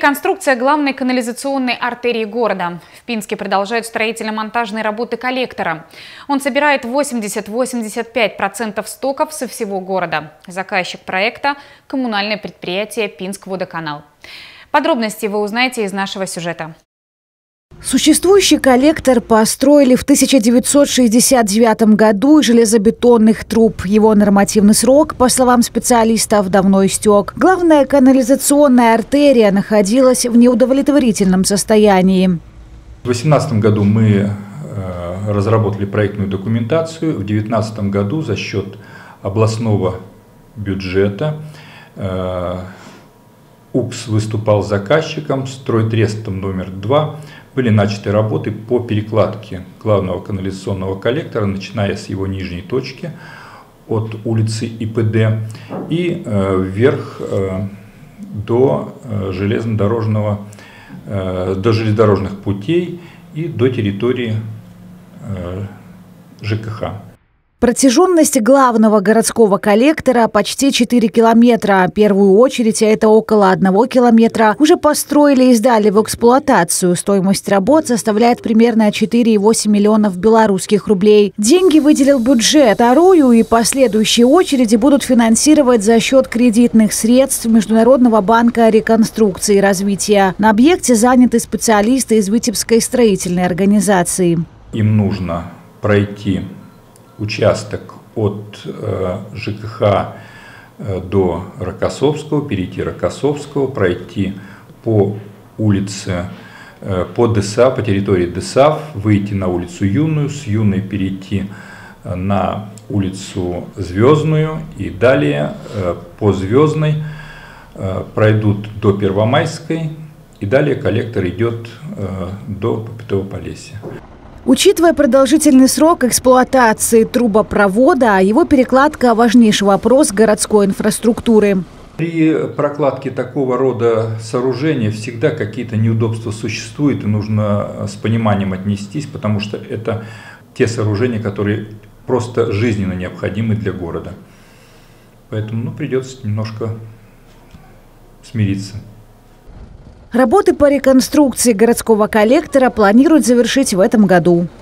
Реконструкция главной канализационной артерии города. В Пинске продолжают строительно-монтажные работы коллектора. Он собирает 80-85% стоков со всего города. Заказчик проекта – коммунальное предприятие «Пинскводоканал». Подробности вы узнаете из нашего сюжета. Существующий коллектор построили в 1969 году из железобетонных труб. Его нормативный срок, по словам специалистов, давно истек. Главная канализационная артерия находилась в неудовлетворительном состоянии. В 2018 году мы разработали проектную документацию. В 2019 году за счет областного бюджета УКС выступал заказчиком, стройтрестом номер 2. Были начаты работы по перекладке главного канализационного коллектора, начиная с его нижней точки от улицы ИПД и вверх до железнодорожных путей и до территории ЖКХ. Протяженность главного городского коллектора почти 4 километра. В первую очередь, а это около 1 километра, уже построили и сдали в эксплуатацию. Стоимость работ составляет примерно 4,8 миллионов белорусских рублей. Деньги выделил бюджет. Вторую и последующие очереди будут финансировать за счет кредитных средств Международного банка реконструкции и развития. На объекте заняты специалисты из Витебской строительной организации. Им нужно пройти участок от ЖКХ до Рокоссовского, перейти Рокоссовского, пройти по улице, по ДСА, по территории ДСАВ, выйти на улицу Юную, с Юной перейти на улицу Звездную и далее по Звездной пройдут до Первомайской и далее коллектор идет до Попятово-Полесья. Учитывая продолжительный срок эксплуатации трубопровода, его перекладка – важнейший вопрос городской инфраструктуры. При прокладке такого рода сооружения всегда какие-то неудобства существуют, и нужно с пониманием отнестись, потому что это те сооружения, которые просто жизненно необходимы для города. Поэтому придется немножко смириться. Работы по реконструкции городского коллектора планируют завершить в этом году.